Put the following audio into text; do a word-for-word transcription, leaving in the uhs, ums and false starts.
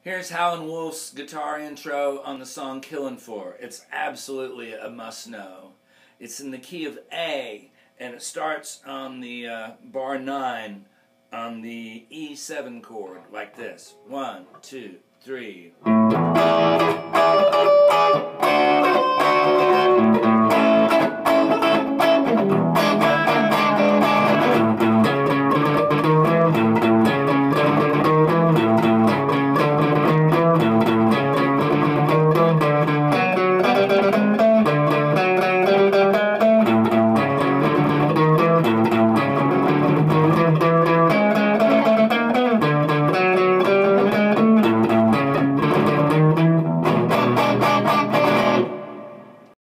Here's Howlin Wolfe's guitar intro on the song Killin' For. It's absolutely a must-know. It's in the key of A, and it starts on the uh, bar nine on the E seven chord, like this. One, two, three.